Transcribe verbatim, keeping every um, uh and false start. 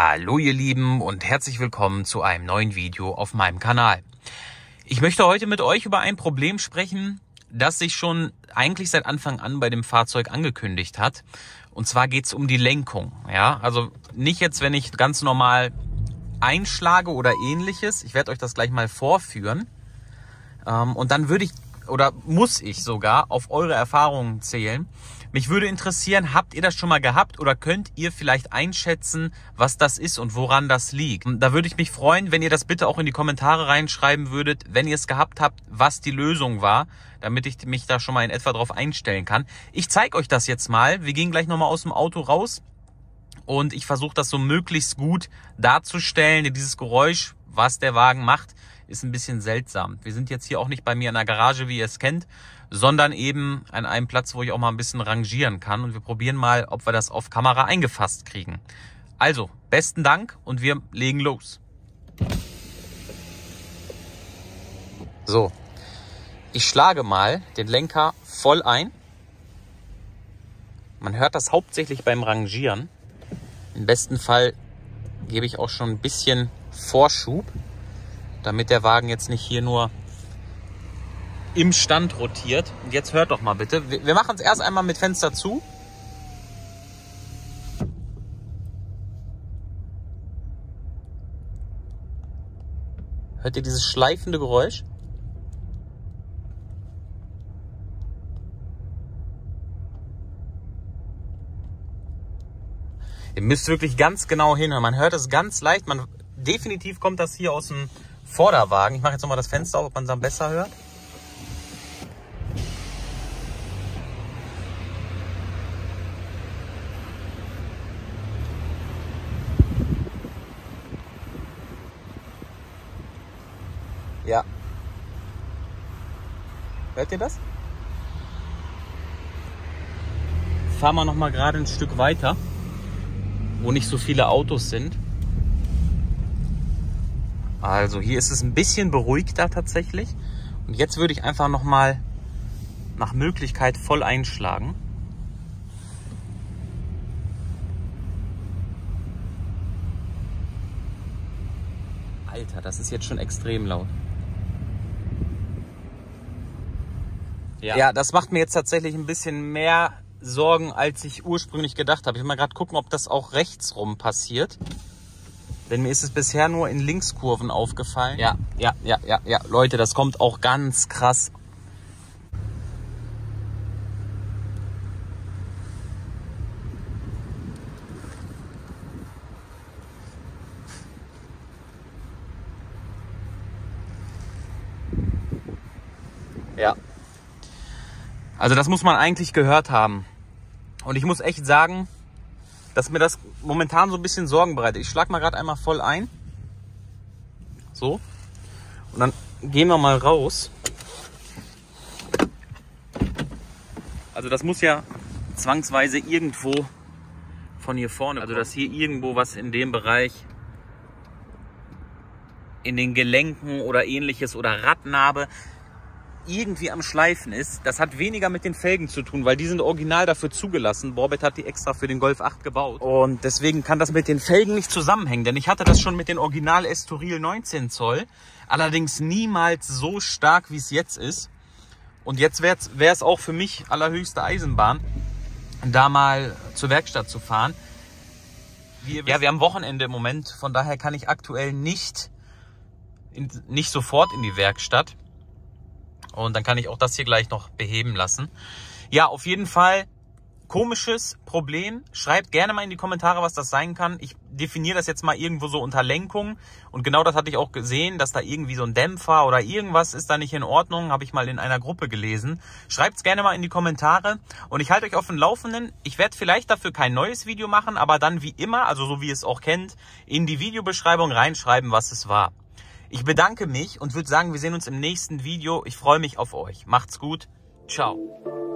Hallo ihr Lieben und herzlich willkommen zu einem neuen Video auf meinem Kanal. Ich möchte heute mit euch über ein Problem sprechen, das sich schon eigentlich seit Anfang an bei dem Fahrzeug angekündigt hat. Und zwar geht es um die Lenkung. Ja, also nicht jetzt, wenn ich ganz normal einschlage oder ähnliches. Ich werde euch das gleich mal vorführen. Und dann würde ich oder muss ich sogar auf eure Erfahrungen zählen. Mich würde interessieren, habt ihr das schon mal gehabt oder könnt ihr vielleicht einschätzen, was das ist und woran das liegt? Da würde ich mich freuen, wenn ihr das bitte auch in die Kommentare reinschreiben würdet, wenn ihr es gehabt habt, was die Lösung war, damit ich mich da schon mal in etwa drauf einstellen kann. Ich zeige euch das jetzt mal. Wir gehen gleich nochmal aus dem Auto raus und ich versuche das so möglichst gut darzustellen. Dieses Geräusch, was der Wagen macht, ist ein bisschen seltsam. Wir sind jetzt hier auch nicht bei mir in der Garage, wie ihr es kennt, sondern eben an einem Platz, wo ich auch mal ein bisschen rangieren kann. Und wir probieren mal, ob wir das auf Kamera eingefasst kriegen. Also, besten Dank und wir legen los. So, ich schlage mal den Lenker voll ein. Man hört das hauptsächlich beim Rangieren. Im besten Fall gebe ich auch schon ein bisschen Vorschub, damit der Wagen jetzt nicht hier nur im Stand rotiert. Und jetzt hört doch mal bitte. Wir machen es erst einmal mit Fenster zu. Hört ihr dieses schleifende Geräusch? Ihr müsst wirklich ganz genau hinhören. Man hört es ganz leicht. Man, definitiv kommt das hier aus dem Vorderwagen. Ich mache jetzt nochmal das Fenster auf, ob man es dann besser hört. Ja. Hört ihr das? Fahren wir noch mal gerade ein Stück weiter, wo nicht so viele Autos sind. Also hier ist es ein bisschen beruhigter tatsächlich. Und jetzt würde ich einfach noch mal nach Möglichkeit voll einschlagen. Alter, das ist jetzt schon extrem laut. Ja. ja, das macht mir jetzt tatsächlich ein bisschen mehr Sorgen, als ich ursprünglich gedacht habe. Ich will mal gerade gucken, ob das auch rechtsrum passiert. Denn mir ist es bisher nur in Linkskurven aufgefallen. Ja, ja, ja, ja, ja. Leute, das kommt auch ganz krass. Ja. Also das muss man eigentlich gehört haben. Und ich muss echt sagen, dass mir das momentan so ein bisschen Sorgen bereitet. Ich schlage mal gerade einmal voll ein. So. Und dann gehen wir mal raus. Also das muss ja zwangsweise irgendwo von hier vorne, also dass hier irgendwo was in dem Bereich in den Gelenken oder ähnliches oder Radnabe irgendwie am Schleifen ist. Das hat weniger mit den Felgen zu tun, weil die sind original dafür zugelassen. Borbet hat die extra für den Golf acht gebaut. Und deswegen kann das mit den Felgen nicht zusammenhängen. Denn ich hatte das schon mit den Original Estoril neunzehn Zoll. Allerdings niemals so stark, wie es jetzt ist. Und jetzt wäre es auch für mich allerhöchste Eisenbahn, da mal zur Werkstatt zu fahren. Ja, wir haben Wochenende im Moment. Von daher kann ich aktuell nicht, in, nicht sofort in die Werkstatt. Und dann kann ich auch das hier gleich noch beheben lassen. Ja, auf jeden Fall komisches Problem. Schreibt gerne mal in die Kommentare, was das sein kann. Ich definiere das jetzt mal irgendwo so unter Lenkung. Und genau das hatte ich auch gesehen, dass da irgendwie so ein Dämpfer oder irgendwas ist da nicht in Ordnung. Habe ich mal in einer Gruppe gelesen. Schreibt es gerne mal in die Kommentare. Und ich halte euch auf dem Laufenden. Ich werde vielleicht dafür kein neues Video machen, aber dann wie immer, also so wie ihr es auch kennt, in die Videobeschreibung reinschreiben, was es war. Ich bedanke mich und würde sagen, wir sehen uns im nächsten Video. Ich freue mich auf euch. Macht's gut. Ciao.